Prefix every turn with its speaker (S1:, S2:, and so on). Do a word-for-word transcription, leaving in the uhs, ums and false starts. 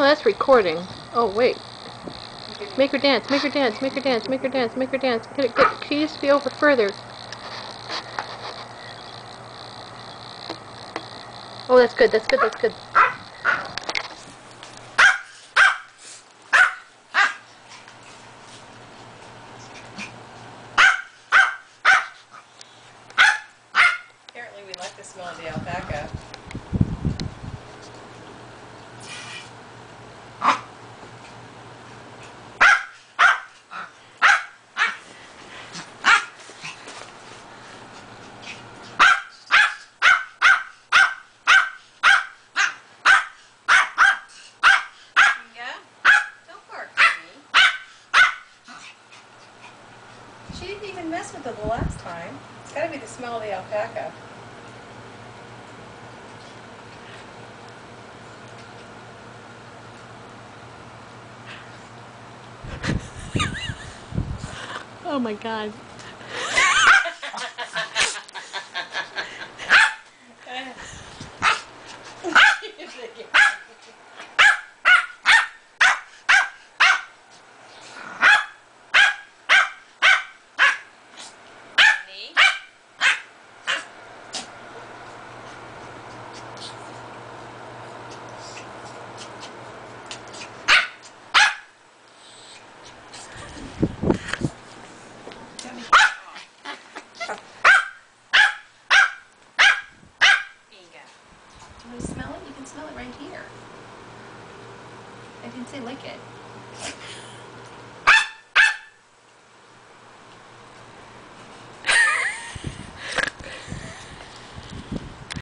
S1: that's recording. Oh, wait. Make her dance, make her dance, make her dance, make her dance, make her dance. Get it, get, she needs to be over further. Oh, that's good, that's good, that's good.
S2: Apparently we like the smell of the alpaca. She didn't even mess with it the last time. It's got to be the smell of the alpaca.
S1: Oh my god.
S2: You want to smell it? You can smell it right here. I didn't say lick it.